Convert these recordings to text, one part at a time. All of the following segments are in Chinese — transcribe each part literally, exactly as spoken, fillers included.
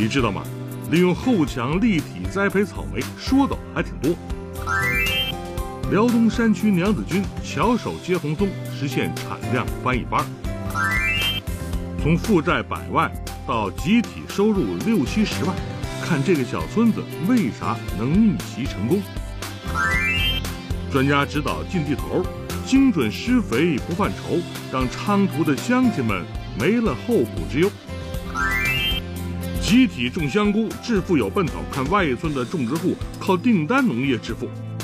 你知道吗？利用后墙立体栽培草莓，说的还挺多。辽东山区娘子军巧手接红松，实现产量翻一番。从负债百万到集体收入六七十万，看这个小村子为啥能逆袭成功？专家指导进地头，精准施肥不犯愁，让昌图的乡亲们没了后顾之忧。集体种香菇致富有奔头，看外村的种植户靠订单农业致富。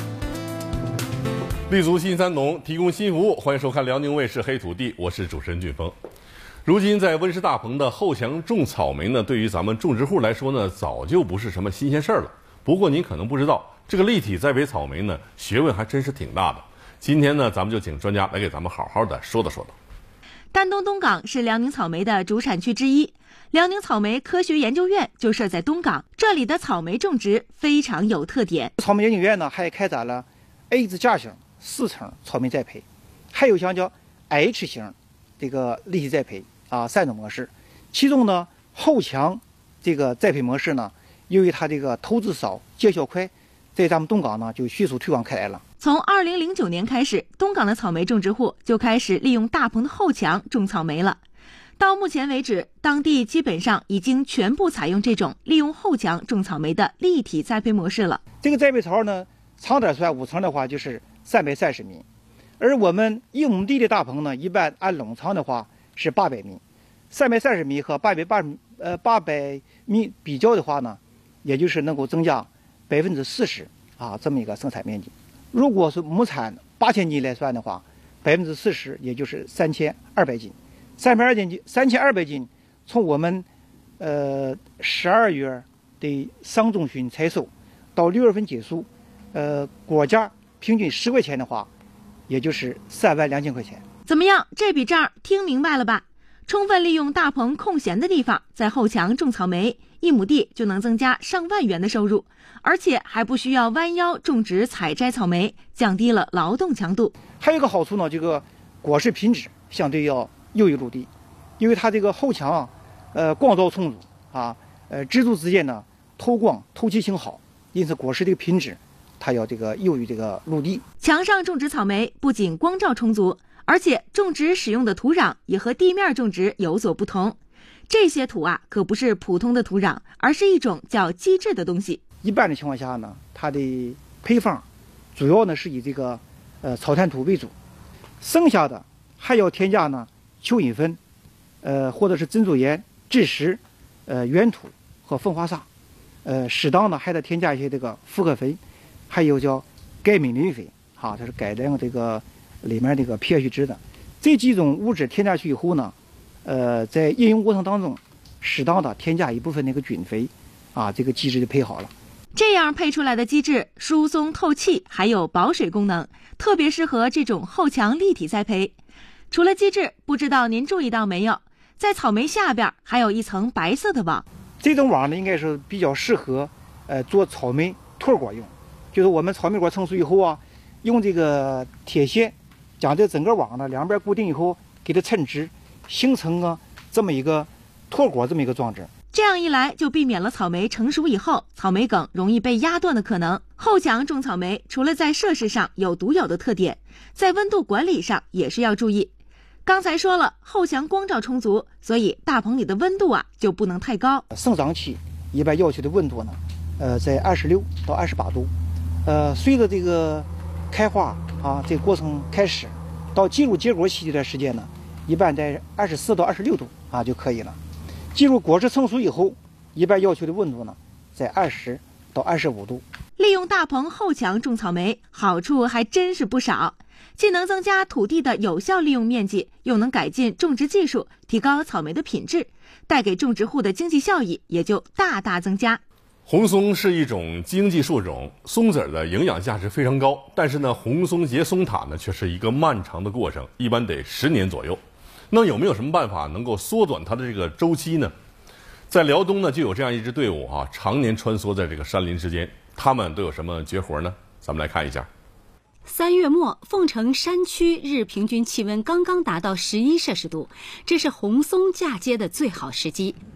立足新三农，提供新服务，欢迎收看辽宁卫视黑土地，我是主持人俊峰。如今在温室大棚的后墙种草莓呢，对于咱们种植户来说呢，早就不是什么新鲜事儿了。不过您可能不知道，这个立体栽培草莓呢，学问还真是挺大的。今天呢，咱们就请专家来给咱们好好的说道说道。 丹东东港是辽宁草莓的主产区之一，辽宁草莓科学研究院就设在东港，这里的草莓种植非常有特点。 草莓研究院呢，还开展了 A 字架型四层草莓栽培，还有像叫 H 型这个立体栽培啊三种模式。其中呢，后墙这个栽培模式呢，由于它这个投资少、见效快，在咱们东港呢就迅速推广开来了。 从二零零九年开始，东港的草莓种植户就开始利用大棚的后墙种草莓了。到目前为止，当地基本上已经全部采用这种利用后墙种草莓的立体栽培模式了。 这个栽培槽呢，长点算五层的话就是三百三十米，而我们一亩地的大棚呢，一般按垄长的话是八百米，三百三十米和八百八十呃八百米比较的话呢，也就是能够增加百分之四十啊这么一个生产面积。如果是亩产八千斤来算的话，百分之四十也就是三千二百斤，三百二斤三千二百斤，从我们呃十二月的上中旬采收到六月份结束，呃果价平均十块钱的话，也就是三万两千块钱。 怎么样？这笔账听明白了吧？充分利用大棚空闲的地方，在后墙种草莓，一亩地就能增加上万元的收入，而且还不需要弯腰种植采摘草莓，降低了劳动强度。 还有一个好处呢，这个果实品质相对要优于陆地，因为它这个后墙啊，呃光照充足啊，呃植株之间呢透光透气性好，因此果实的品质它要这个优于这个陆地。 墙上种植草莓不仅光照充足，而且种植使用的土壤也和地面种植有所不同。这些土啊，可不是普通的土壤，而是一种叫基质的东西。 一般的情况下呢，它的配方主要呢是以这个呃草炭土为主，剩下的还要添加呢蚯蚓粉，呃或者是珍珠岩、蛭石、呃原土和风化沙，呃适当呢还得添加一些这个复合肥，还有叫钙镁磷肥，哈，它是改良这个里面这个 pH 值的。这几种物质添加去以后呢，呃，在应用过程当中，适当的添加一部分那个菌肥，啊，这个基质就配好了。 这样配出来的基质疏松透气，还有保水功能，特别适合这种后墙立体栽培。除了基质，不知道您注意到没有，在草莓下边还有一层白色的网。 这种网呢，应该是比较适合呃做草莓托果用，就是我们草莓果成熟以后啊，用这个铁线将这整个网呢两边固定以后，给它抻直，形成啊这么一个托果这么一个装置。 这样一来，就避免了草莓成熟以后草莓梗容易被压断的可能。后墙种草莓除了在设施上有独有的特点，在温度管理上也是要注意。刚才说了，后墙光照充足，所以大棚里的温度啊就不能太高。 生长期一般要求的温度呢，呃，在二十六到二十八度。呃，随着这个开花啊，这个过程开始，到进入结果期这段时间呢，一般在二十四到二十六度啊就可以了。进入果实成熟以后，一般要求的温度呢，在二十到二十五度。 利用大棚后墙种草莓，好处还真是不少，既能增加土地的有效利用面积，又能改进种植技术，提高草莓的品质，带给种植户的经济效益也就大大增加。 红松是一种经济树种，松子的营养价值非常高，但是呢，红松结松塔呢却是一个漫长的过程，一般得十年左右。那有没有什么办法能够缩短它的这个周期呢？在辽东呢，就有这样一支队伍啊，常年穿梭在这个山林之间，他们都有什么绝活呢？咱们来看一下。 三月末，凤城山区日平均气温刚刚达到十一摄氏度，这是红松嫁接的最好时机。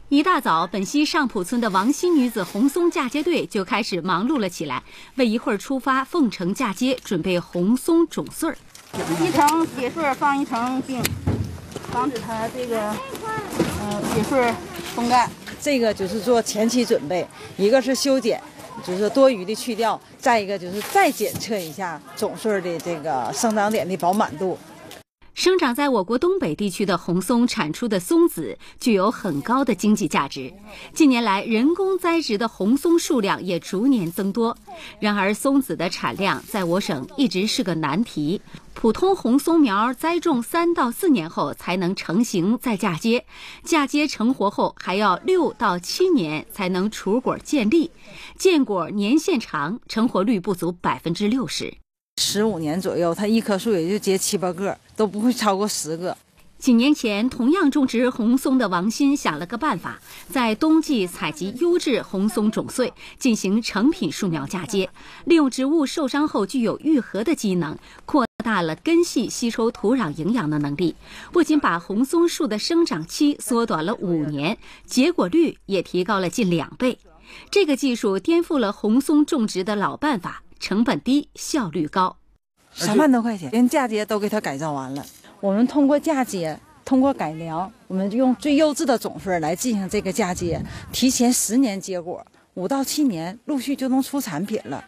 一大早，本溪上浦村的王新女子红松嫁接队就开始忙碌了起来，为一会儿出发凤城嫁接准备红松种穗儿。 一层结穗放一层冰，防止它这个呃结穗风干。 这个就是做前期准备，一个是修剪，就是多余的去掉；再一个就是再检测一下种穗的这个生长点的饱满度。 生长在我国东北地区的红松产出的松子具有很高的经济价值。近年来，人工栽植的红松数量也逐年增多。然而，松子的产量在我省一直是个难题。普通红松苗栽种三到四年后才能成型再嫁接，嫁接成活后还要六到七年才能储果见粒，见果年限长，成活率不足百分之六十。 十五年左右，它一棵树也就结七八个，都不会超过十个。 几年前，同样种植红松的王新想了个办法，在冬季采集优质红松种穗，进行成品树苗嫁接，利用植物受伤后具有愈合的机能，扩大了根系吸收土壤营养的能力。不仅把红松树的生长期缩短了五年，结果率也提高了近两倍。这个技术颠覆了红松种植的老办法，成本低，效率高。 三万多块钱，连嫁接都给它改造完了。我们通过嫁接，通过改良，我们用最优质的种穗来进行这个嫁接，提前十年结果，五到七年陆续就能出产品了。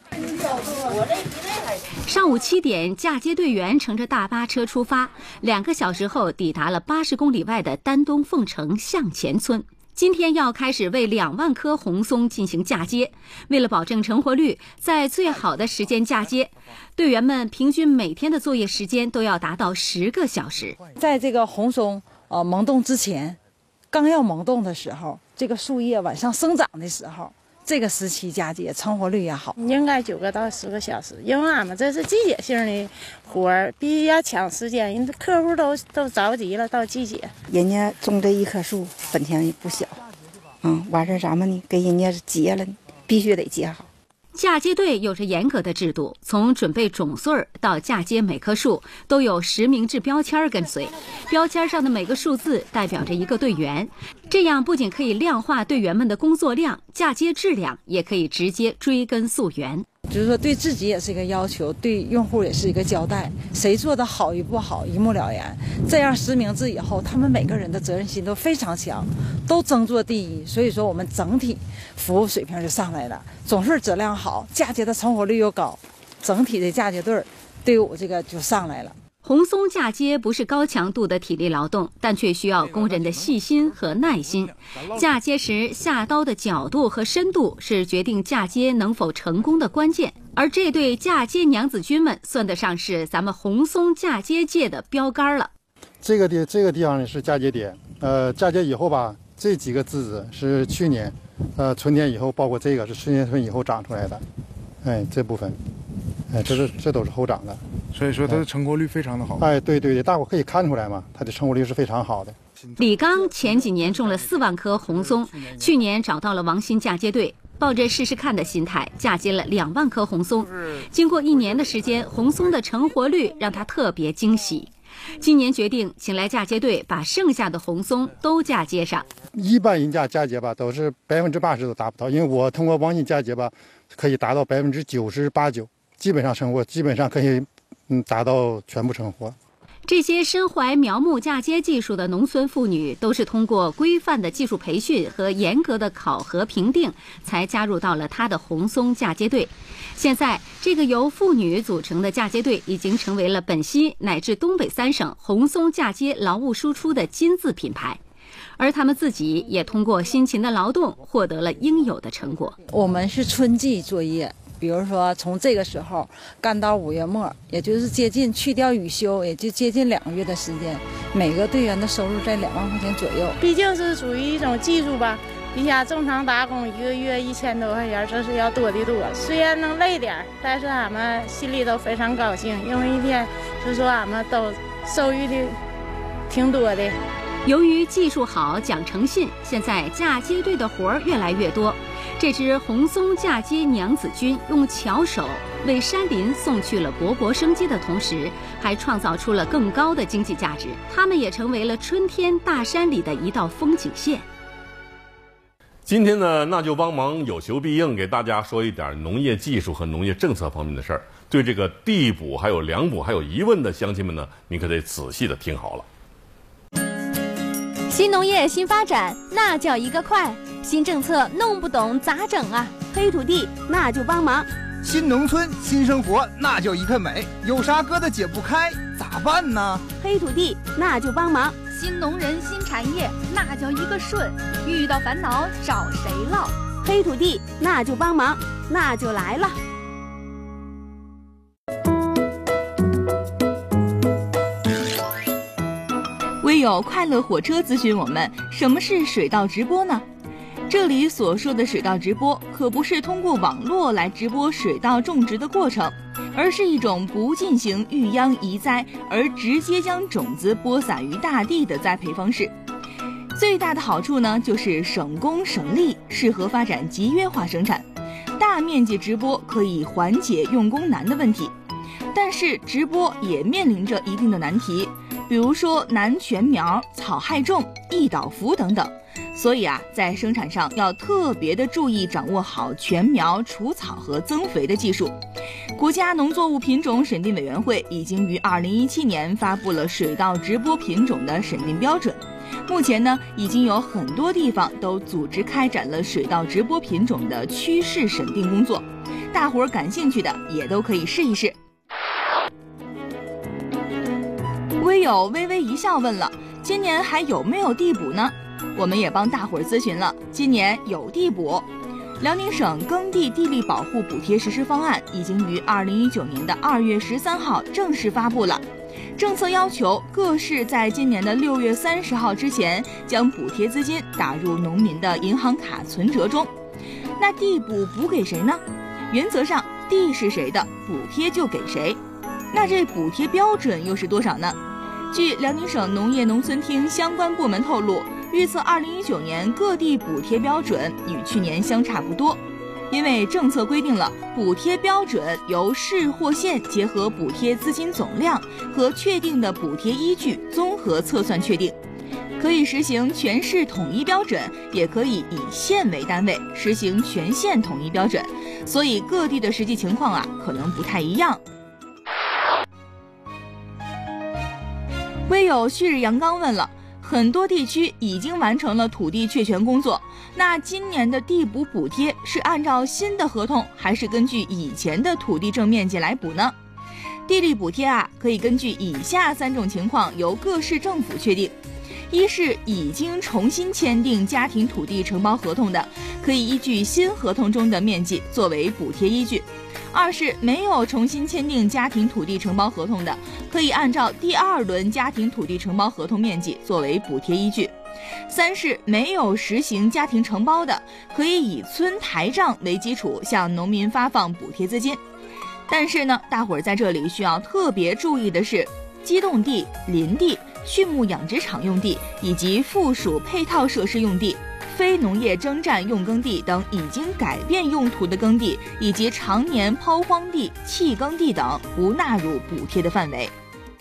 上午七点，嫁接队员乘着大巴车出发，两个小时后抵达了八十公里外的丹东凤城向前村。今天要开始为两万棵红松进行嫁接，为了保证成活率，在最好的时间嫁接，队员们平均每天的作业时间都要达到十个小时。 在这个红松呃萌动之前，刚要萌动的时候，这个树叶往上生长的时候，这个时期嫁接成活率也好， 应该九个到十个小时，因为俺们这是季节性的活儿，必须要抢时间，人客户都都着急了，到季节。 人家种这一棵树本钱也不小，嗯，完事儿咱们呢给人家结了，必须得结好。 嫁接队有着严格的制度，从准备种穗儿到嫁接每棵树都有实名制标签跟随，标签上的每个数字代表着一个队员，这样不仅可以量化队员们的工作量，嫁接质量也可以直接追根溯源。 就是说对自己也是一个要求，对用户也是一个交代，谁做的好与不好一目了然。这样实名制以后，他们每个人的责任心都非常强，都争做第一，所以说我们整体服务水平就上来了，种穗质量好，嫁接的成活率又高，整体的嫁接队队伍这个就上来了。 红松嫁接不是高强度的体力劳动，但却需要工人的细心和耐心。嫁接时下刀的角度和深度是决定嫁接能否成功的关键，而这对嫁接娘子军们算得上是咱们红松嫁接界的标杆了。 这个地这个地方呢是嫁接点，呃，嫁接以后吧，这几个枝子是去年，呃，春天以后，包括这个是春天春以后长出来的，哎，这部分，哎，这是这都是后长的。 所以说它的成活率非常的好。 哎，对对对，大伙可以看出来嘛，它的成活率是非常好的。 李刚前几年种了四万棵红松，去年找到了王新嫁接队，抱着试试看的心态嫁接了两万棵红松。经过一年的时间，红松的成活率让他特别惊喜。今年决定请来嫁接队，把剩下的红松都嫁接上。 一般人家嫁接吧，都是百分之八十都达不到，因为我通过王新嫁接吧，可以达到百分之九十八九，基本上成活，基本上可以。嗯，达到全部成活。 这些身怀苗木嫁接技术的农村妇女，都是通过规范的技术培训和严格的考核评定，才加入到了她的红松嫁接队。现在，这个由妇女组成的嫁接队已经成为了本溪乃至东北三省红松嫁接劳务输出的金字品牌。而他们自己也通过辛勤的劳动，获得了应有的成果。 我们是春季作业。比如说，从这个时候干到五月末，也就是接近去掉雨休，也就接近两个月的时间，每个队员的收入在两万块钱左右。 毕竟是属于一种技术吧，比下正常打工一个月一千多块钱，这是要多的多。虽然能累点，但是俺们心里都非常高兴，因为一天就说俺们都收益的挺多的。 由于技术好、讲诚信，现在嫁接队的活儿越来越多。这支红松嫁接娘子军用巧手为山林送去了勃勃生机的同时，还创造出了更高的经济价值。他们也成为了春天大山里的一道风景线。 今天呢，那就帮忙有求必应，给大家说一点农业技术和农业政策方面的事儿。对这个地补还有粮补还有疑问的乡亲们呢，你可得仔细的听好了。 新农业新发展，那叫一个快！新政策弄不懂咋整啊？黑土地那就帮忙。 新农村新生活，那叫一个美！有啥疙瘩解不开，咋办呢？ 黑土地那就帮忙。 新农人新产业，那叫一个顺！遇到烦恼找谁唠？ 黑土地那就帮忙，那就来了。 微友快乐火车咨询我们，什么是水稻直播呢？这里所说的水稻直播，可不是通过网络来直播水稻种植的过程，而是一种不进行育秧移栽，而直接将种子播撒于大地的栽培方式。最大的好处呢，就是省工省力，适合发展集约化生产。大面积直播可以缓解用工难的问题，但是直播也面临着一定的难题，比如说难全苗、草害重、易倒伏等等。所以啊，在生产上要特别的注意掌握好全苗、除草和增肥的技术。国家农作物品种审定委员会已经于二零一七年发布了水稻直播品种的审定标准。目前呢，已经有很多地方都组织开展了水稻直播品种的趋势审定工作，大伙儿感兴趣的也都可以试一试。微友微微一笑问了，今年还有没有地补呢？我们也帮大伙儿咨询了，今年有地补。辽宁省耕地地力保护补贴实施方案已经于二零一九年的二月十三号正式发布了。政策要求各市在今年的六月三十号之前，将补贴资金打入农民的银行卡存折中。那地补补给谁呢？原则上，地是谁的，补贴就给谁。那这补贴标准又是多少呢？据辽宁省农业农村厅相关部门透露，预测二零一九年各地补贴标准与去年相差不多，因为政策规定了补贴标准由市或县结合补贴资金总量和确定的补贴依据综合测算确定，可以实行全市统一标准，也可以以县为单位实行全县统一标准，所以各地的实际情况啊可能不太一样。微友旭日阳刚问了，很多地区已经完成了土地确权工作，那今年的地补补贴是按照新的合同，还是根据以前的土地正面积来补呢？地力补贴啊，可以根据以下三种情况由各市政府确定：一是已经重新签订家庭土地承包合同的，可以依据新合同中的面积作为补贴依据；二是没有重新签订家庭土地承包合同的，可以按照第二轮家庭土地承包合同面积作为补贴依据；三是没有实行家庭承包的，可以以村台账为基础向农民发放补贴资金。但是呢，大伙儿在这里需要特别注意的是，机动地、林地、畜牧养殖场用地以及附属配套设施用地、非农业征战用耕地等已经改变用途的耕地，以及常年抛荒地、弃耕地等不纳入补贴的范围。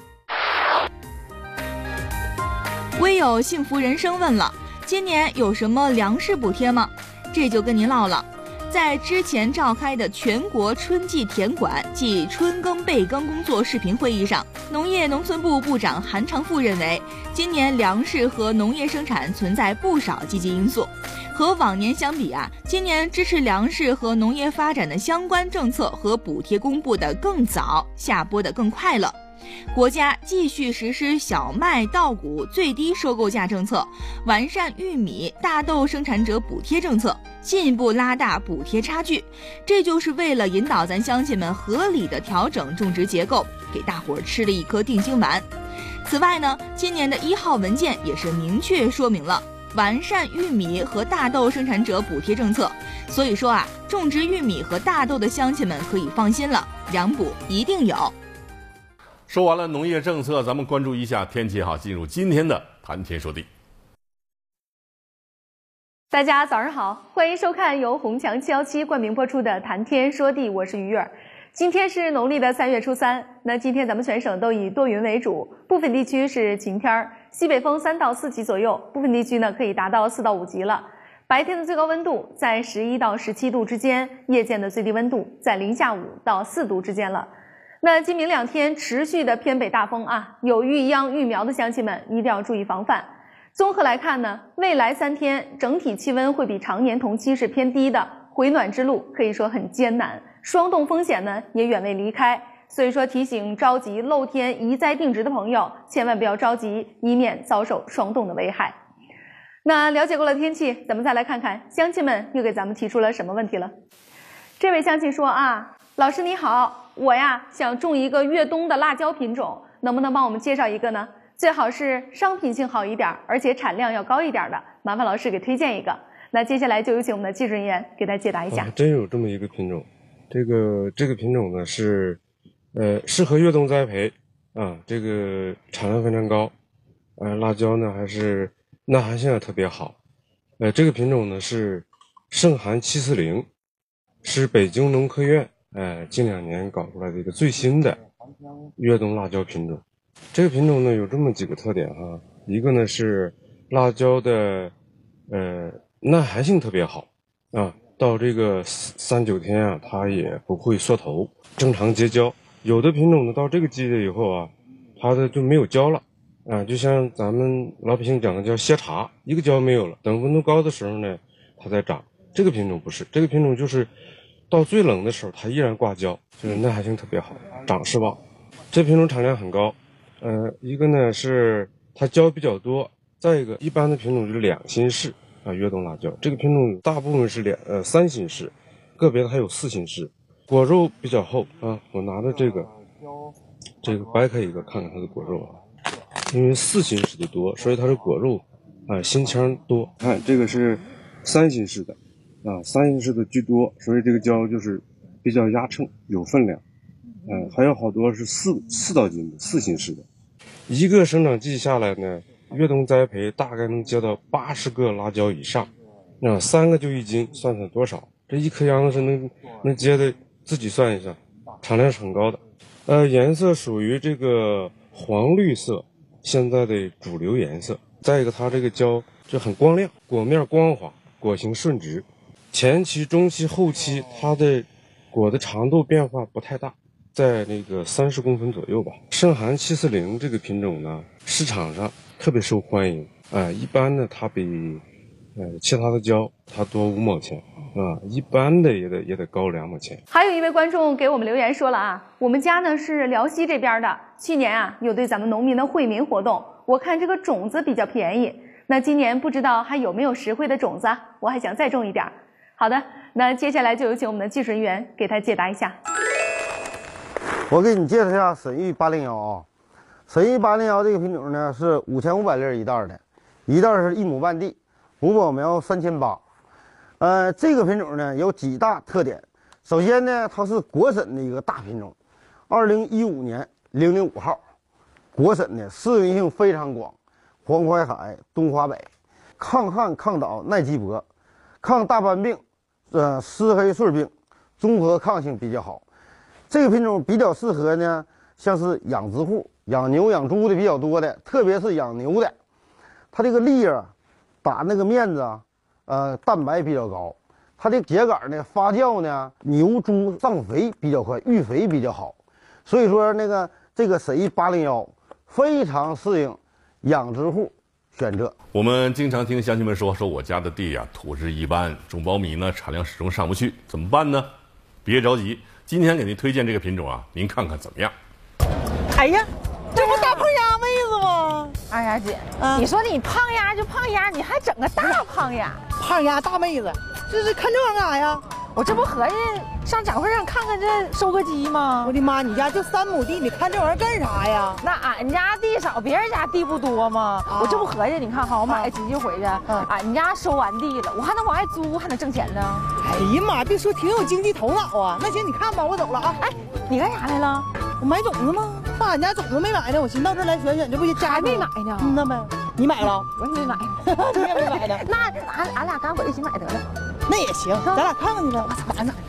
微友幸福人生问了，今年有什么粮食补贴吗？这就跟您唠了。在之前召开的全国春季田管暨春耕备耕工作视频会议上，农业农村部部长韩长赋认为，今年粮食和农业生产存在不少积极因素。和往年相比啊，今年支持粮食和农业发展的相关政策和补贴公布的更早，下播的更快了。国家继续实施小麦、稻谷最低收购价政策，完善玉米、大豆生产者补贴政策，进一步拉大补贴差距。这就是为了引导咱乡亲们合理的调整种植结构，给大伙儿吃了一颗定心丸。此外呢，今年的一号文件也是明确说明了完善玉米和大豆生产者补贴政策。所以说啊，种植玉米和大豆的乡亲们可以放心了，粮补一定有。 说完了农业政策，咱们关注一下天气哈，进入今天的谈天说地。 大家早上好，欢迎收看由宏强七幺七冠名播出的谈天说地，我是于月。今天是农历的三月初三，那今天咱们全省都以多云为主，部分地区是晴天，西北风三到四级左右，部分地区呢可以达到四到五级了。 白天的最高温度在十一到十七度之间，夜间的最低温度在零下五到四度之间了。那今明两天持续的偏北大风啊，有育秧育苗的乡亲们一定要注意防范。综合来看呢，未来三天整体气温会比常年同期是偏低的，回暖之路可以说很艰难，霜冻风险呢也远未离开。所以说提醒着急露天移栽定植的朋友，千万不要着急，以免遭受霜冻的危害。那了解过了天气，咱们再来看看乡亲们又给咱们提出了什么问题了。这位乡亲说啊，老师你好，我呀想种一个越冬的辣椒品种，能不能帮我们介绍一个呢？最好是商品性好一点，而且产量要高一点的，麻烦老师给推荐一个。那接下来就有请我们的技术人员给大家解答一下。 啊、真有这么一个品种，这个这个品种呢是，呃，适合越冬栽培啊，这个产量非常高，呃，辣椒呢还是耐寒性也特别好，呃，这个品种呢是盛寒七四零，是北京农科院呃近两年搞出来的一个最新的越冬辣椒品种。这个品种呢有这么几个特点哈，一个呢是辣椒的呃耐寒性特别好啊，到这个三九天啊它也不会缩头，正常结胶。有的品种呢到这个季节以后啊，它的就没有胶了啊，就像咱们老百姓讲的叫歇茬，一个胶没有了，等温度高的时候呢它再长。这个品种不是，这个品种就是到最冷的时候它依然挂胶，就是耐寒性特别好，长势旺。这品种产量很高，呃，一个呢是它胶比较多，再一个一般的品种就是两心式啊，越冬辣椒这个品种大部分是两呃三心式，个别的还有四心式，果肉比较厚啊。我拿着这个这个掰开一个看看它的果肉啊，因为四心式的多，所以它的果肉啊心腔多。看这个是三心式的啊，三心式的居多，所以这个胶就是比较压秤有分量。嗯、呃，还有好多是四四到斤的四心式的，一个生长季下来呢，越冬栽培大概能结到八十个辣椒以上，啊，三个就一斤，算算多少？这一颗秧子能能结的，自己算一下，产量是很高的。呃，颜色属于这个黄绿色，现在的主流颜色。再一个，它这个胶就很光亮，果面光滑，果形顺直，前期、中期、后期它的果的长度变化不太大。在那个三十公分左右吧。盛寒七四零这个品种呢，市场上特别受欢迎，啊、呃，一般呢它比呃其他的胶它多五毛钱啊，一般的也得也得高两毛钱。 还有一位观众给我们留言说了啊，我们家呢是辽西这边的，去年啊有对咱们农民的惠民活动，我看这个种子比较便宜，那今年不知道还有没有实惠的种子，我还想再种一点。好的，那接下来就有请我们的技术人员给他解答一下。 我给你介绍一下沈玉八零幺啊，沈玉八零幺这个品种呢是五千五百粒一袋的，一袋是一亩半地，母保苗三千八。呃，这个品种呢有几大特点。首先呢，它是国审的一个大品种，二零一五年零零五号，国审的适应性非常广，黄淮海、东华北，抗旱、抗倒、耐积薄，抗大斑病、呃湿黑穗病，综合抗性比较好。这个品种比较适合呢，像是养殖户、养牛、养猪的比较多的，特别是养牛的，它这个粒啊，打那个面子啊，呃，蛋白比较高，它的秸秆呢发酵呢，牛猪上肥比较快，育肥比较好，所以说那个这个沈一八零幺非常适应养殖户选择。 我们经常听乡亲们说，说我家的地呀、啊、土质一般，种苞米呢产量始终上不去，怎么办呢？别着急。今天给您推荐这个品种啊，您看看怎么样？ 哎呀，这不大胖丫妹子吗？ 二丫姐， 嗯、 你说你胖丫就胖丫，你还整个大胖丫， 胖丫大妹子，这是看这玩意儿干啥呀？ 我这不合计上展会上看看这收割机吗？ 我的妈，你家就三亩地，你看这玩意儿干啥呀？ 那俺家地少，别人家地不多吗？啊、我这不合计，你看哈，我买个机器回去，啊、俺家收完地了，我还能往外租，还能挣钱呢。 哎呀妈，别说挺有经济头脑啊。那行，你看吧，我走了啊。 哎，你干啥来了？ 我买种子吗？那俺家种子没买呢，我寻思到这儿来选选，这不就家还没买呢？ 嗯，那呗，你买了？ 我也没买， 你也没买呢？ 那俺俺俩干会一起买得了。 那也行，咱俩看看去呗。 完了。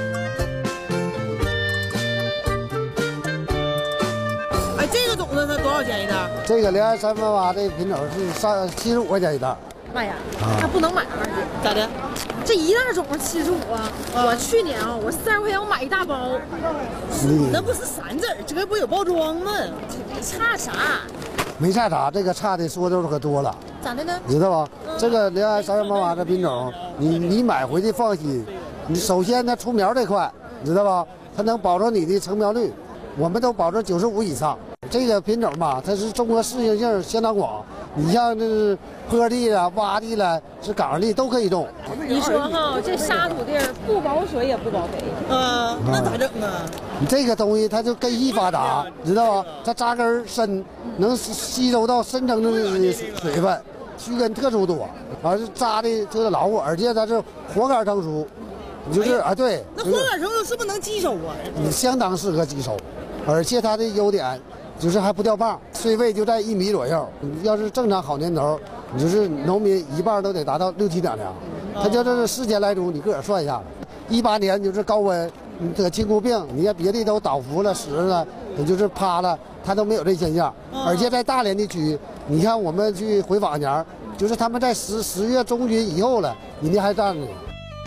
哎，这个种子它多少少钱一袋？ 这个连三分八这个品种是三七十五块钱一袋。 妈呀， 啊、 那不能买二姐，咋的？这一袋种是七十五啊！啊我去年啊，我三十块钱我买一大包。你那不是散籽儿，这个不有包装吗？这差啥？ 没差啥，这个差的说的可多了。 咋的呢？ 你知道吧？嗯、这个连三分八这品种，你你买回去放心。你首先它出苗这块，你知道吧？它能保证你的成苗率，我们都保证九十五以上。这个品种吧，它是综合适应性相当广。你像这是坡地了、洼地了、是岗地都可以种。 你说哈，这沙土地儿不保水也不保肥，啊，那咋整啊？ 你这个东西它就根系发达，知道吧？它扎根深，能吸收到深层的水分，须根特殊多，完是扎的特别牢固，而且它是活杆成熟。你就是啊，对。 那活杆成熟是不是能积收啊？ 你相当适合积收，而且它的优点。就是还不掉棒，穗位就在一米左右。要是正常好年头，你就是农民一半都得达到六七两粮。他就这是四千来株，你个儿算一下，一八年就是高温，你得金箍病，你看别的都倒伏了、死了，也就是趴了，他都没有这现象。而且在大连地区，你看我们去回访年，就是他们在十十月中旬以后了，人家还站着。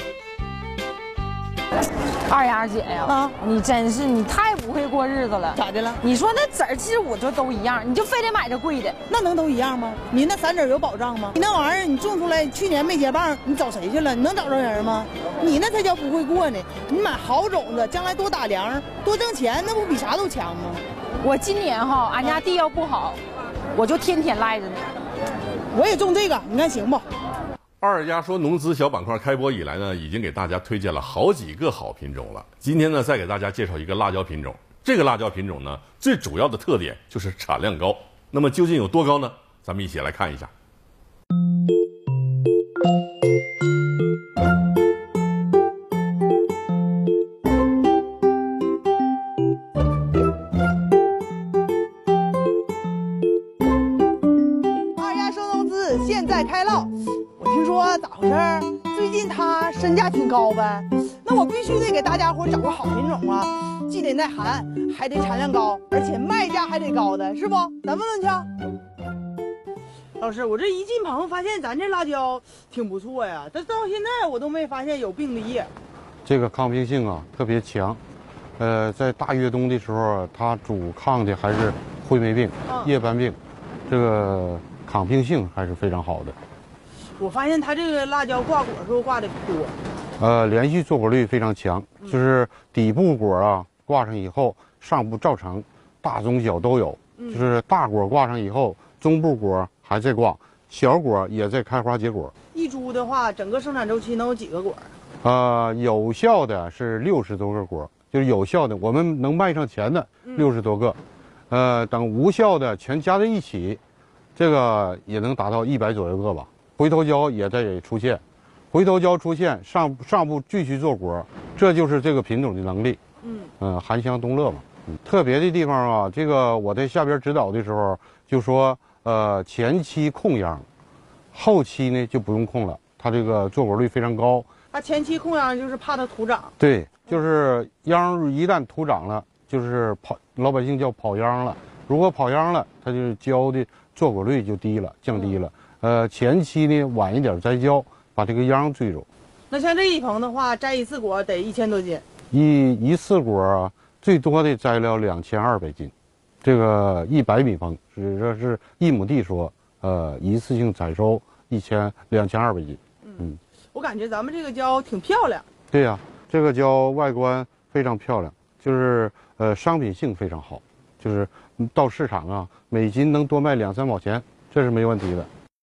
二丫姐呀，啊，你真是你太不会过日子了。 咋的了？ 你说那籽儿其实我就都一样，你就非得买这贵的， 那能都一样吗？你那散籽有保障吗？你那玩意儿你种出来去年没结棒，你找谁去了？你能找着人吗？你那才叫不会过呢。你买好种子，将来多打粮，多挣钱，那不比啥都强吗？ 我今年哈，俺家地要不好，我就天天赖着你。 我也种这个，你看行不？ 二丫说农资小板块开播以来呢，已经给大家推荐了好几个好品种了。今天呢，再给大家介绍一个辣椒品种。这个辣椒品种呢，最主要的特点就是产量高。那么究竟有多高呢？咱们一起来看一下。 二丫说农资现在开唠。听说咋回事？最近他身价挺高呗，那我必须得给大家伙找个好品种啊，既得耐寒，还得产量高，而且卖价还得高的，是不？咱问问去。老师，我这一进棚发现咱这辣椒挺不错呀，但到现在我都没发现有病的叶。 这个抗病性啊特别强，呃，在大越冬的时候，它主抗的还是灰霉病、嗯、叶斑病，这个抗病性还是非常好的。 我发现它这个辣椒挂果是不是挂的多？ 呃，连续坐果率非常强，就是底部果啊挂上以后，上部照成，大中小都有。嗯、就是大果挂上以后，中部果还在挂，小果也在开花结果。 一株的话，整个生产周期能有几个果？ 呃，有效的是六十多个果，就是有效的，我们能卖上钱的六十多个，嗯、呃，等无效的全加在一起，这个也能达到一百左右个吧。回头椒也在出现，回头椒出现，上上部继续做果，这就是这个品种的能力。嗯，呃，含香东乐嘛。嗯，特别的地方啊，这个我在下边指导的时候就说，呃，前期控秧，后期呢就不用控了，它这个做果率非常高。 它前期控秧就是怕它土长。 对，就是秧一旦土长了，就是跑，老百姓叫跑秧了。如果跑秧了，它就是椒的做果率就低了，降低了。嗯呃，前期呢晚一点摘椒，把这个秧追住。 那像这一棚的话，摘一次果得一千多斤。 一一次果啊，最多的摘了两千二百斤。这个一百米棚，是这是一亩地说，呃，一次性采收一千两千二百斤。嗯，嗯我感觉咱们这个椒挺漂亮。 对呀、啊，这个椒外观非常漂亮，就是呃商品性非常好，就是到市场啊，每斤能多卖两三毛钱，这是没问题的。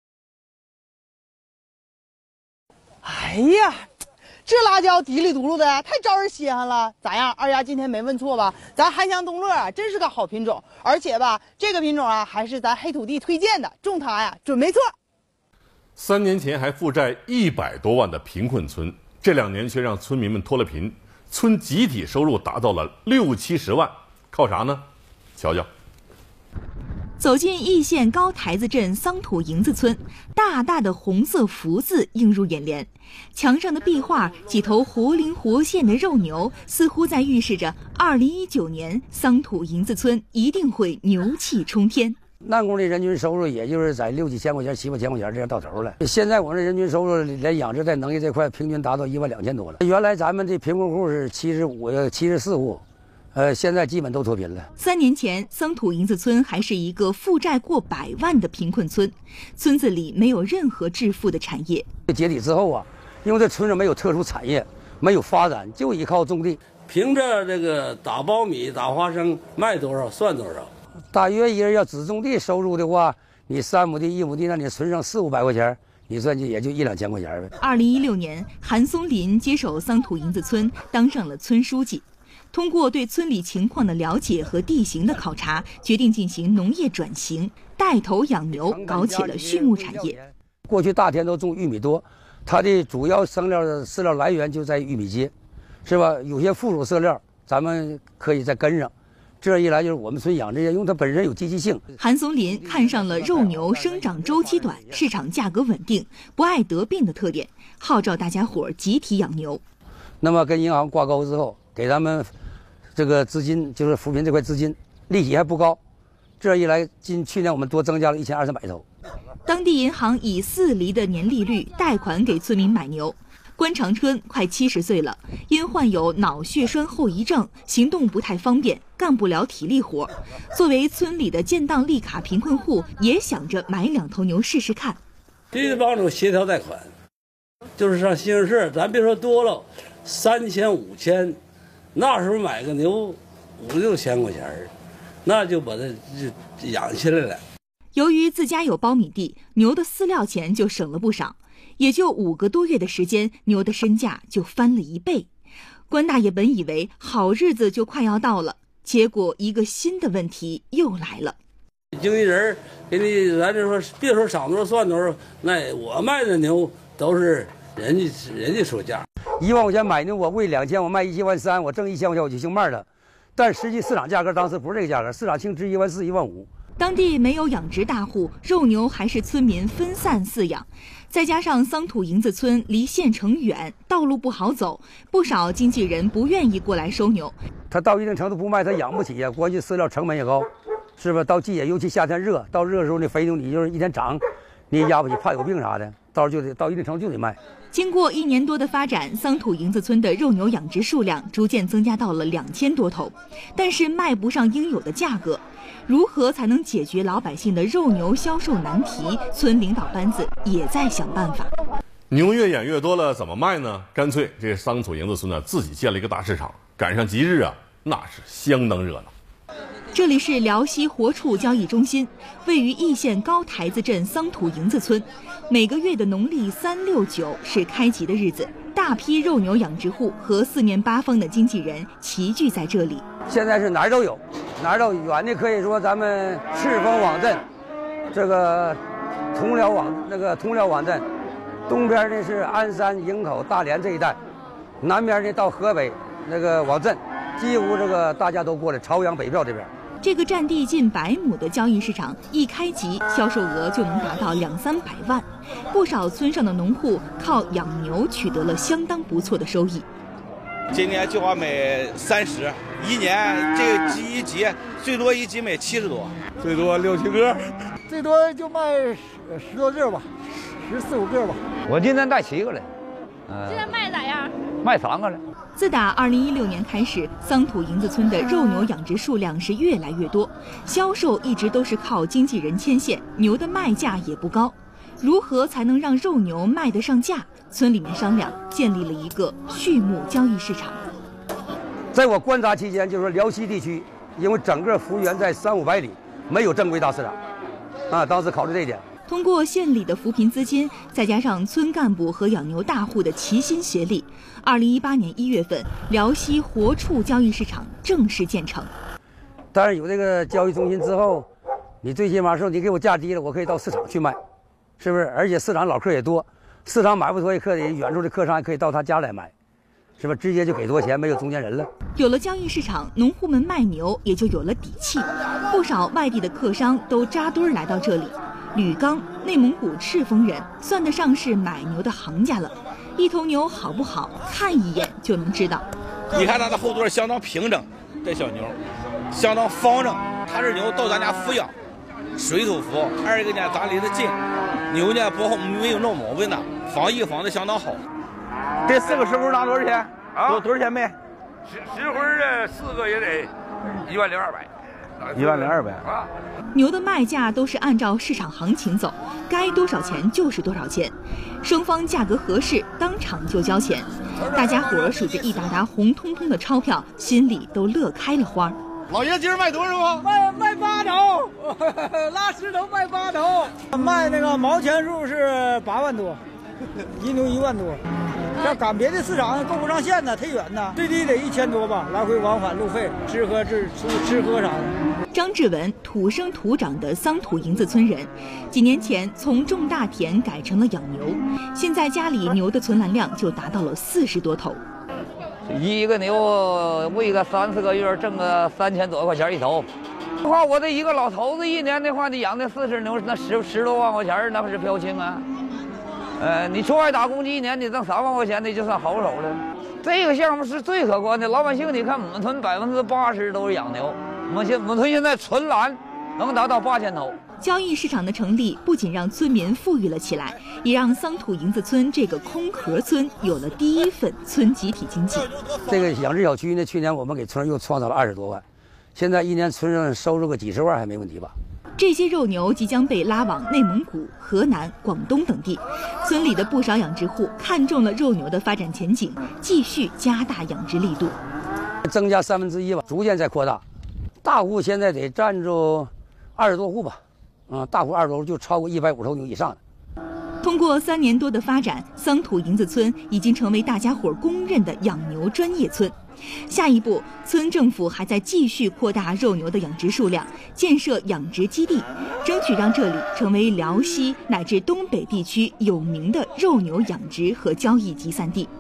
哎呀，这辣椒滴里嘟噜的，太招人稀罕了。咋样，二丫今天没问错吧？咱含香东乐啊，真是个好品种，而且吧，这个品种啊，还是咱黑土地推荐的，种它呀准没错。 三年前还负债一百多万的贫困村，这两年却让村民们脱了贫，村集体收入达到了六七十万，靠啥呢？瞧瞧。 走进易县高台子镇桑土营子村，大大的红色福字映入眼帘，墙上的壁画几头活灵活现的肉牛，似乎在预示着二零一九年桑土营子村一定会牛气冲天。 南宫的人均收入也就是在六七千块钱、七八千块钱这样到头了。现在我们的人均收入连养殖在能力这块平均达到一万两千多了。原来咱们的贫困户是七十五、七十四户，呃，现在基本都脱贫了。 三年前，桑土营子村还是一个负债过百万的贫困村，村子里没有任何致富的产业。 解体之后啊，因为这村子没有特殊产业，没有发展，就依靠种地， 凭着这个打苞米、打花生，卖多少算多少。 大约一人要只种地收入的话，你三亩地、一亩地，那你存上四五百块钱，你算计也就一两千块钱呗。 二零一六年，韩松林接手桑土营子村，当上了村书记。通过对村里情况的了解和地形的考察，决定进行农业转型，带头养牛，搞起了畜牧产业。 过去大田都种玉米多，它的主要生料饲料来源就在玉米秸，是吧？有些附属饲料咱们可以再跟上。这一来就是我们村养这些，因为它本身有积极性。 韩松林看上了肉牛生长周期短、市场价格稳定、不爱得病的特点，号召大家伙集体养牛。 那么跟银行挂钩之后，给咱们这个资金，就是扶贫这块资金，利息还不高。这一来，今去年我们多增加了一千二三百头。 当地银行以四厘的年利率贷款给村民买牛。关长春快七十岁了，因患有脑血栓后遗症，行动不太方便，干不了体力活。作为村里的建档立卡贫困户，也想着买两头牛试试看。 必须帮助协调贷款，就是上新市市，咱别说多了，三千五千，那时候买个牛五六千块钱，那就把它就养起来了。 由于自家有苞米地，牛的饲料钱就省了不少。也就五个多月的时间，牛的身价就翻了一倍。关大爷本以为好日子就快要到了，结果一个新的问题又来了。 经纪人给你，咱就说别说赏多少算多少，那我卖的牛都是人家人家说价。 一万块钱买牛，我喂两千，我卖一万三，我挣一千块钱我就行卖了。但实际市场价格当时不是这个价格，市场净值一万四、一万五。 当地没有养殖大户，肉牛还是村民分散饲养，再加上桑土营子村离县城远，道路不好走，不少经纪人不愿意过来收牛。 他到一定程度不卖，他养不起呀，关键饲料成本也高，是吧？到季节，尤其夏天热，到热的时候那肥牛你就是一天长，你也压不起，怕有病啥的，到时候就得到一定程度就得卖。 经过一年多的发展，桑土营子村的肉牛养殖数量逐渐增加到了两千多头，但是卖不上应有的价格。如何才能解决老百姓的肉牛销售难题？村领导班子也在想办法。 牛越养越多了，怎么卖呢？干脆这桑土营子村呢自己建了一个大市场，赶上吉日啊，那是相当热闹。 这里是辽西活畜交易中心，位于易县高台子镇桑土营子村。每个月的农历三六九是开集的日子，大批肉牛养殖户和四面八方的经纪人齐聚在这里。 现在是哪儿都有，哪儿都有，远的可以说咱们赤峰网镇，这个通辽网那个通辽网镇，东边呢是鞍山、营口、大连这一带，南边呢到河北那个网镇，几乎这个大家都过来朝阳北票这边。 这个占地近百亩的交易市场一开集，销售额就能达到两三百万，不少村上的农户靠养牛取得了相当不错的收益。 今年计划买三十，一年这个集一集最多一集买七十多，最多六七个， 最多就卖十十多个吧，十四五个吧。 我今天带七个了， 呃，今天卖咋样？ 卖三个了。 自打二零一六年开始，桑土营子村的肉牛养殖数量是越来越多，销售一直都是靠经纪人牵线，牛的卖价也不高。如何才能让肉牛卖得上价？村里面商量建立了一个畜牧交易市场。 在我观察期间，就是说辽西地区，因为整个幅员在三五百里，没有正规大市场，啊，当时考虑这一点。 通过县里的扶贫资金，再加上村干部和养牛大户的齐心协力，二零一八年一月份，辽西活畜交易市场正式建成。 当然有这个交易中心之后，你最起码说你给我价低了，我可以到市场去卖，是不是？而且市场老客也多，市场买不脱也可以，远处的客商也可以到他家来买，是吧？直接就给多少钱，没有中间人了。 有了交易市场，农户们卖牛也就有了底气，不少外地的客商都扎堆来到这里。吕刚，内蒙古赤峰人，算得上是买牛的行家了。一头牛好不好，看一眼就能知道。 你看它的后座相当平整， 这小牛，相当方正。它这牛到咱家抚养，水土服。二一个呢，咱离得近，牛呢不好没有闹毛病的，防疫防的相当好。这四个石灰拿多少钱？啊，多多少钱卖？ 石石灰的四个也得一万零二百。 一万零二百啊！ 牛的卖价都是按照市场行情走，该多少钱就是多少钱，双方价格合适，当场就交钱。大家伙儿数着一沓沓红彤彤的钞票，心里都乐开了花。 老爷今儿卖多少啊？ 卖卖八头，拉石头卖八头，卖那个毛钱数是八万多，一牛一万多。要赶别的市场够不上线呢，忒远呢，最低得一千多吧，来回往返路费、吃喝吃吃喝啥的。 张志文，土生土长的桑土营子村人，几年前从种大田改成了养牛，现在家里牛的存栏量就达到了四十多头。 一个牛喂个三四个月，挣个三千多块钱一头。的话，我这一个老头子一年的话，你养那四十牛，那十十多万块钱，那不是飘青啊？呃，你出外打工一年你挣三万块钱，那就算好手了。这个项目是最可观的，老百姓你看，我们村百分之八十都是养牛，我们现我们村现在存栏能达到八千头。 交易市场的成立，不仅让村民富裕了起来，也让桑土营子村这个空壳村有了第一份村集体经济。 这个养殖小区呢，去年我们给村又创造了二十多万，现在一年村上收入个几十万还没问题吧？ 这些肉牛即将被拉往内蒙古、河南、广东等地，村里的不少养殖户看中了肉牛的发展前景，继续加大养殖力度， 增加三分之一吧，逐渐在扩大。大户现在得占住二十多户吧，啊、嗯，大户二十多户就超过一百五十头牛以上的。 通过三年多的发展，桑土营子村已经成为大家伙公认的养牛专业村。下一步，村政府还在继续扩大肉牛的养殖数量，建设养殖基地，争取让这里成为辽西乃至东北地区有名的肉牛养殖和交易集散地。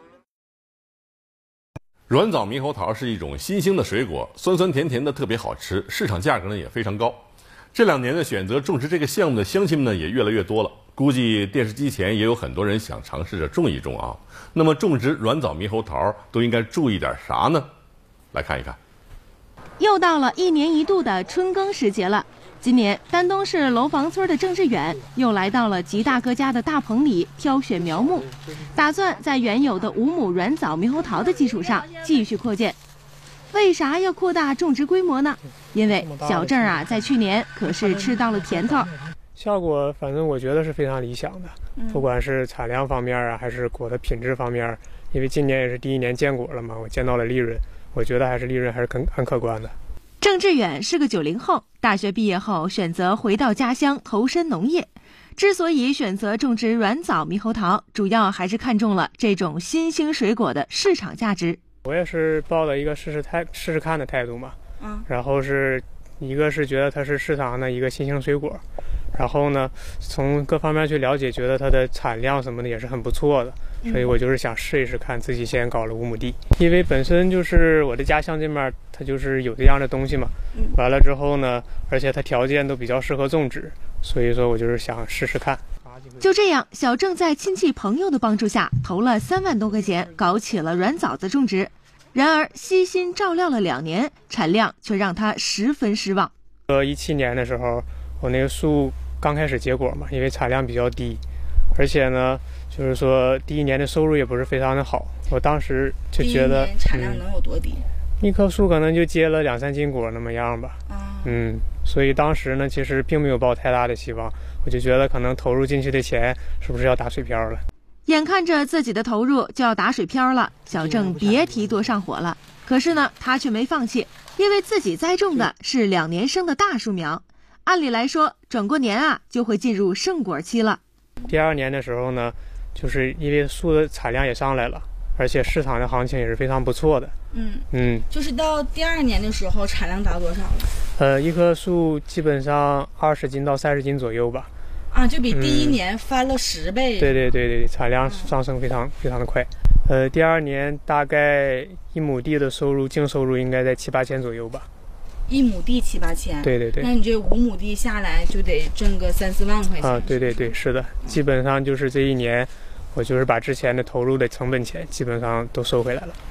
软枣猕猴桃是一种新兴的水果，酸酸甜甜的，特别好吃，市场价格呢也非常高。这两年呢，选择种植这个项目的乡亲们呢也越来越多了，估计电视机前也有很多人想尝试着种一种啊。那么种植软枣猕猴桃都应该注意点啥呢？来看一看。 又到了一年一度的春耕时节了。今年丹东市楼房村的郑志远又来到了吉大哥家的大棚里挑选苗木，打算在原有的五亩软枣猕猴桃的基础上继续扩建。为啥要扩大种植规模呢？因为小郑啊，在去年可是吃到了甜头， 效果反正我觉得是非常理想的，不管是产量方面啊，还是果的品质方面，因为今年也是第一年见果了嘛，我见到了利润，我觉得还是利润还是很很可观的。 郑志远是个九零后，大学毕业后选择回到家乡投身农业。之所以选择种植软枣猕猴桃，主要还是看中了这种新兴水果的市场价值。 我也是抱了一个试试态试试看的态度嘛，嗯，然后是一个是觉得它是市场的一个新兴水果，然后呢，从各方面去了解，觉得它的产量什么的也是很不错的，所以我就是想试一试看，自己先搞了五亩地，因为本身就是我的家乡这面它就是有这样的东西嘛，完了之后呢，而且它条件都比较适合种植，所以说我就是想试试看。 就这样，小郑在亲戚朋友的帮助下，投了三万多块钱，搞起了软枣子种植。然而，悉心照料了两年，产量却让他十分失望。 呃，一七年的时候，我那个树刚开始结果嘛，因为产量比较低，而且呢，就是说第一年的收入也不是非常的好。我当时就觉得， 第一年产量能有多低？ 嗯、一棵树可能就结了两三斤果那么样吧。啊、嗯，所以当时呢，其实并没有抱太大的希望。我就觉得可能投入进去的钱是不是要打水漂了？ 眼看着自己的投入就要打水漂了，小郑别提多上火了。可是呢，他却没放弃，因为自己栽种的是两年生的大树苗，按理来说转过年啊就会进入盛果期了。 第二年的时候呢，就是因为树的产量也上来了，而且市场的行情也是非常不错的。 嗯嗯， 就是到第二年的时候，产量达多少了？ 呃，一棵树基本上二十斤到三十斤左右吧。 啊，就比第一年翻了十倍。 嗯、对对对对，产量上升非常、嗯、非常的快。呃，第二年大概一亩地的收入，净收入应该在七八千左右吧。 一亩地七八千。 对对对。 那你这五亩地下来就得挣个三四万块钱。 啊，对对对，是的，基本上就是这一年，我就是把之前的投入的成本钱基本上都收回来了。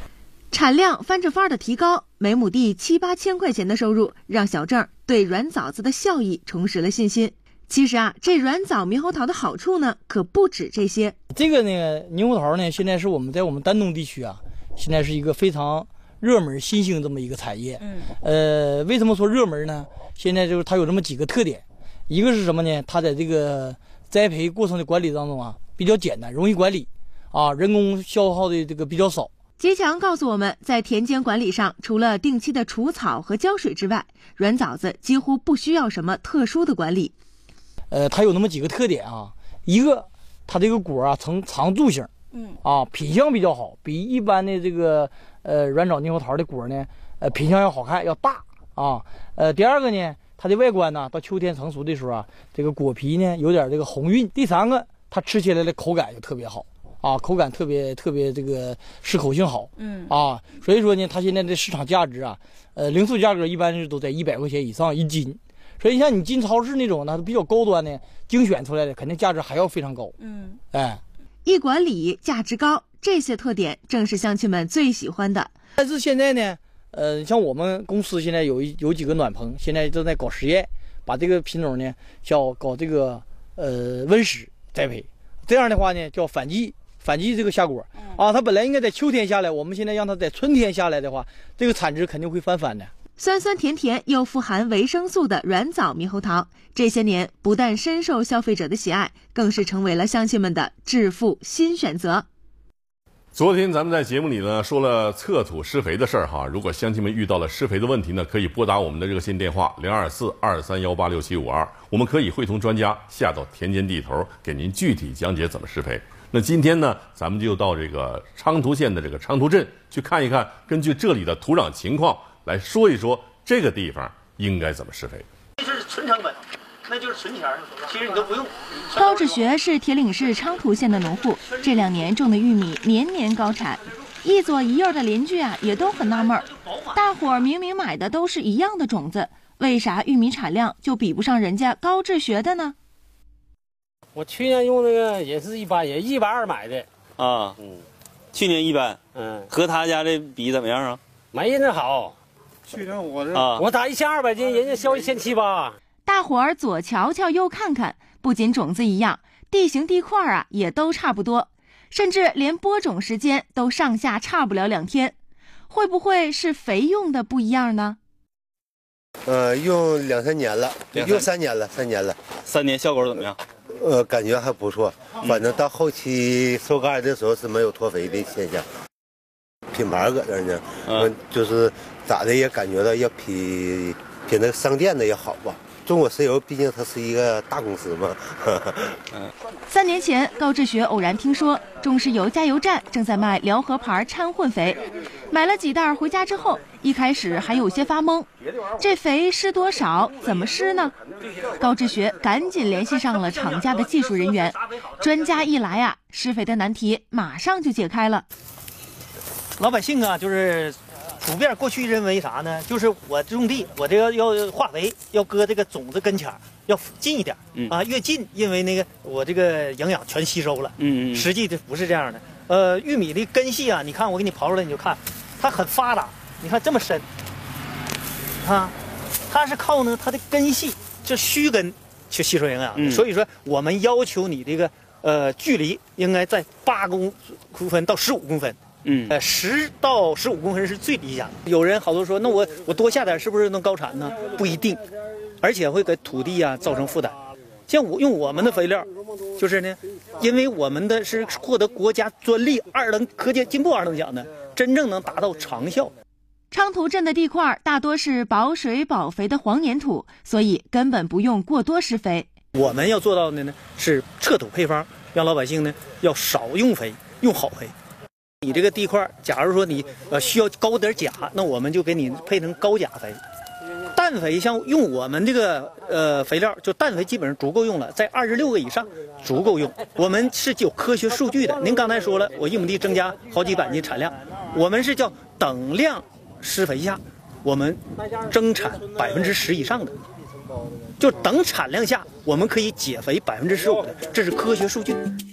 产量翻着番儿的提高，每亩地七八千块钱的收入，让小郑对软枣子的效益重拾了信心。其实啊，这软枣猕猴桃的好处呢，可不止这些。 这个呢，猕猴桃呢，现在是我们在我们丹东地区啊，现在是一个非常热门新兴这么一个产业。嗯，呃，为什么说热门呢？现在就是它有这么几个特点，一个是什么呢？它在这个栽培过程的管理当中啊，比较简单，容易管理，啊，人工消耗的这个比较少。 吉强告诉我们，在田间管理上，除了定期的除草和浇水之外，软枣子几乎不需要什么特殊的管理。 呃，它有那么几个特点啊，一个，它这个果啊呈长柱形，嗯，啊，品相比较好，比一般的这个呃软枣猕猴桃的果呢，呃，品相要好看，要大啊。呃，第二个呢，它的外观呢，到秋天成熟的时候啊，这个果皮呢有点这个红晕。第三个，它吃起来的口感就特别好。啊，口感特别特别这个适口性好，嗯啊，所以说呢，它现在的市场价值啊，呃，零售价格一般是都在一百块钱以上一斤，所以像你进超市那种呢，比较高端的精选出来的，肯定价值还要非常高，嗯，哎， 易管理，价值高，这些特点正是乡亲们最喜欢的。 但是现在呢，呃，像我们公司现在有一有几个暖棚，现在正在搞实验，把这个品种呢叫搞这个呃温室栽培，这样的话呢叫反季。反季这个下果啊，它本来应该在秋天下来，我们现在让它在春天下来的话，这个产值肯定会翻番的。 酸酸甜甜又富含维生素的软枣猕猴桃，这些年不但深受消费者的喜爱，更是成为了乡亲们的致富新选择。 昨天咱们在节目里呢说了测土施肥的事儿哈，如果乡亲们遇到了施肥的问题呢，可以拨打我们的热线电话零二四二三幺八六七五二，我们可以会同专家下到田间地头，给您具体讲解怎么施肥。那今天呢，咱们就到这个昌图县的这个昌图镇去看一看，根据这里的土壤情况来说一说这个地方应该怎么施肥。 这是纯成本，那就是存钱，其实你都不用。 高志学是铁岭市昌图县的农户，这两年种的玉米年年高产，一左一右的邻居啊也都很纳闷儿，大伙儿明明买的都是一样的种子，为啥玉米产量就比不上人家高志学的呢？ 我去年用那个也是一般，也一百二买的啊，嗯，去年一般，嗯，和他家的比怎么样啊？ 没人家好。 去年我这啊， 我打一千二百斤，人家销一千七八。 大伙儿左瞧瞧右看看，不仅种子一样，地形地块啊也都差不多，甚至连播种时间都上下差不了两天，会不会是肥用的不一样呢？ 呃，用两三年了，用三年了，三年了， 三年效果怎么样？ 呃，感觉还不错，反正到后期收杆的时候是没有脱肥的现象。品牌搁这儿呢，嗯，就是咋的也感觉到要比比那个商店的也好吧。中国石油毕竟它是一个大公司嘛。 嗯。三年前，高志学偶然听说中石油加油站正在卖辽河牌掺混肥，买了几袋回家之后，一开始还有些发懵，这肥施多少？怎么施呢？高志学赶紧联系上了厂家的技术人员，专家一来啊，施肥的难题马上就解开了。 老百姓啊，就是普遍过去认为啥呢？就是我种地，我这个要化肥，要搁这个种子跟前要近一点，嗯啊，越近，因为那个我这个营养全吸收了，嗯嗯，实际的不是这样的。呃，玉米的根系啊，你看我给你刨出来，你就看，它很发达，你看这么深，啊，它是靠呢它的根系，这须根去吸收营养的，嗯、所以说我们要求你这个呃距离应该在八公分到十五公分。嗯，呃，十到十五公分是最理想的。有人好多说，那我我多下点是不是能高产呢？不一定，而且会给土地啊造成负担。像我用我们的肥料，就是呢，因为我们的是获得国家专利二等科技进步二等奖的，真正能达到长效。 昌图镇的地块大多是保水保肥的黄粘土，所以根本不用过多施肥。 我们要做到的呢是测土配方，让老百姓呢要少用肥，用好肥。你这个地块，假如说你呃需要高点钾，那我们就给你配成高钾肥。氮肥像用我们这个呃肥料，就氮肥基本上足够用了，在二十六个以上足够用。我们是有科学数据的。您刚才说了，我一亩地增加好几百斤产量，我们是叫等量施肥下，我们增产百分之十以上的，就等产量下，我们可以减肥百分之十五的，这是科学数据。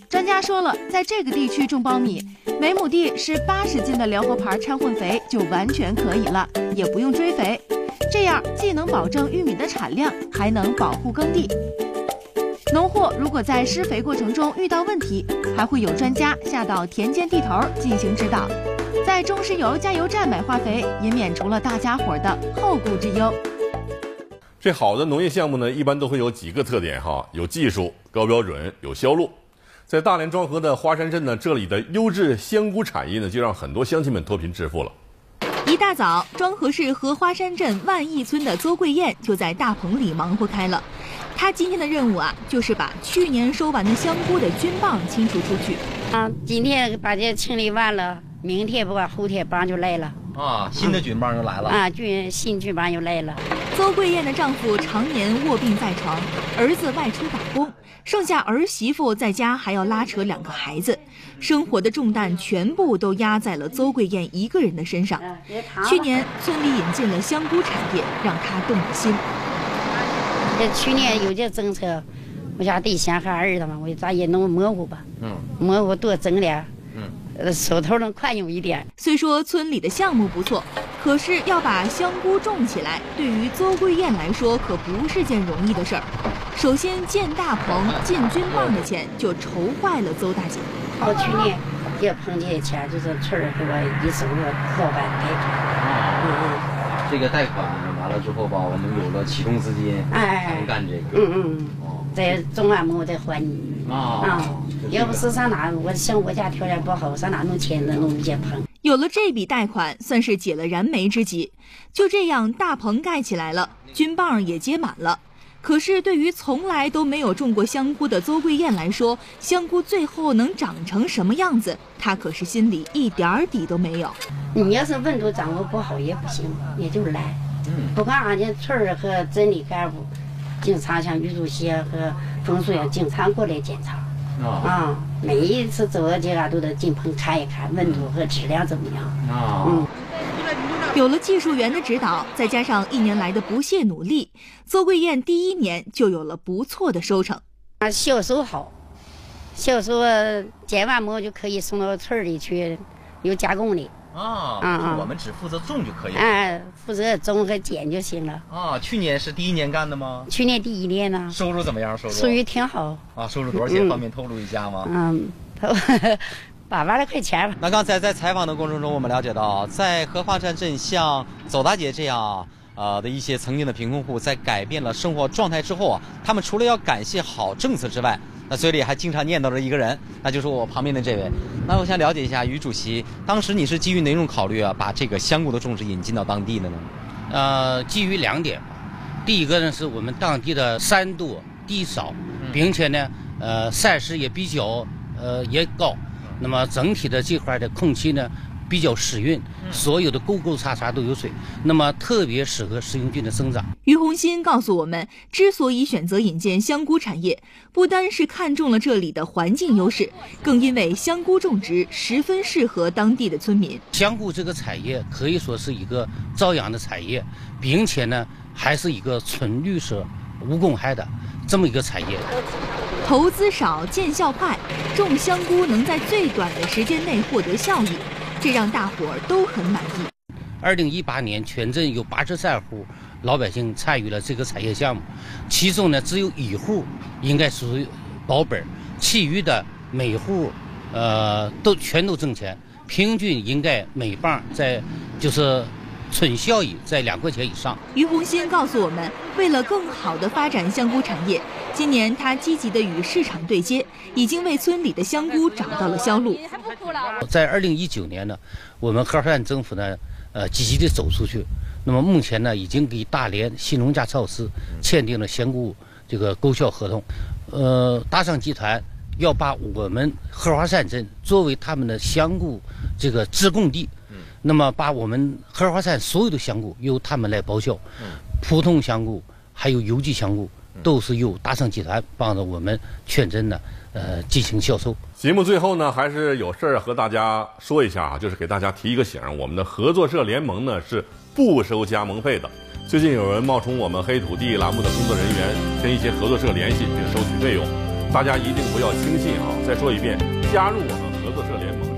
专家说了，在这个地区种苞米，每亩地是八十斤的辽河牌掺混肥就完全可以了，也不用追肥。这样既能保证玉米的产量，还能保护耕地。农户如果在施肥过程中遇到问题，还会有专家下到田间地头进行指导。在中石油加油站买化肥，也免除了大家伙的后顾之忧。 这好的农业项目呢，一般都会有几个特点哈，有技术、高标准、有销路。在大连庄河的花山镇呢，这里的优质香菇产业呢，就让很多乡亲们脱贫致富了。 一大早，庄河市荷花山镇万义村的邹桂燕就在大棚里忙活开了。她今天的任务啊，就是把去年收完的香菇的菌棒清除出去。 啊，今天把这清理完了，明天不管后天棒就来了。 啊，新的菌棒就来了。 啊，菌新菌棒又来了。 邹桂燕的丈夫常年卧病在床，儿子外出打工，剩下儿媳妇在家还要拉扯两个孩子，生活的重担全部都压在了邹桂燕一个人的身上。去年村里引进了香菇产业，让她动了心。 这去年有这政策，我家对象和儿子嘛，我咋也弄模糊吧，嗯，模糊多整点，嗯，呃，手头能宽裕一点。 虽说村里的项目不错，可是要把香菇种起来，对于邹桂燕来说可不是件容易的事儿。首先建大棚、进菌棒的钱就愁坏了邹大姐。 我去年也碰见钱，就是村儿给我一手个老板贷款， 嗯。这个贷款完了之后吧，我们有了启动资金，哎，能干这个。 嗯嗯，再种完么再还你。啊啊，要不是上哪，我像我家条件不好，上哪弄钱能弄些棚。 有了这笔贷款，算是解了燃眉之急。就这样，大棚盖起来了，菌棒也接满了。可是对于从来都没有种过香菇的邹桂燕来说，香菇最后能长成什么样子，她可是心里一点底都没有。 你要是温度掌握不好也不行，也就懒。嗯，不管俺家村儿和镇里干部，经常像于主席和冯书记经常过来检查。啊、哦，每一次走到这嘎都得进棚看一看温度和质量怎么样。啊、哦，嗯。 有了技术员的指导，再加上一年来的不懈努力，邹桂燕第一年就有了不错的收成。 啊，销售好，销售剪完末就可以送到村里去，有加工的。 啊，啊，我们只负责种就可以了。 哎，负责种和剪就行了。 啊，去年是第一年干的吗？ 去年第一年呢。 收入怎么样？收入？ 收入挺好。 啊，收入多少钱？方便透露一下吗？ 嗯，八万来块钱吧。 那刚才在采访的过程中，我们了解到，在荷花山镇像邹大姐这样呃的一些曾经的贫困户，在改变了生活状态之后啊，他们除了要感谢好政策之外，那嘴里还经常念叨着一个人，那就是我旁边的这位。那我想了解一下，于主席，当时你是基于哪种考虑啊，把这个香菇的种植引进到当地的呢？ 呃，基于两点吧。第一个呢，是我们当地的山多地少，并且呢，呃，山势也比较呃也高。那么整体的这块的空气呢比较湿润，所有的沟沟叉叉都有水，那么特别适合食用菌的生长。 于红新告诉我们，之所以选择引进香菇产业，不单是看中了这里的环境优势，更因为香菇种植十分适合当地的村民。 香菇这个产业可以说是一个朝阳的产业，并且呢还是一个纯绿色无公害的这么一个产业。 投资少，见效快，种香菇能在最短的时间内获得效益，这让大伙儿都很满意。 二零一八年，全镇有八十三户老百姓参与了这个产业项目，其中呢只有一户应该属于保本，其余的每户呃都全都挣钱，平均应该每磅在就是纯效益在两块钱以上。 于红新告诉我们，为了更好地发展香菇产业，今年他积极地与市场对接，已经为村里的香菇找到了销路。 在二零一九年呢，我们荷花山政府呢，呃，积极地走出去。那么目前呢，已经给大连新农家超市签订了香菇这个购销合同。呃，大商集团要把我们荷花山镇作为他们的香菇这个直供地。那么把我们荷花山所有的香菇由他们来包销，普通香菇还有有机香菇都是由大商集团帮着我们全镇呢呃进行销售。 节目最后呢，还是有事儿和大家说一下啊，就是给大家提一个醒，我们的合作社联盟呢是不收加盟费的。最近有人冒充我们黑土地栏目的工作人员，跟一些合作社联系并收取费用。 大家一定不要轻信啊！再说一遍，加入我们合作社联盟。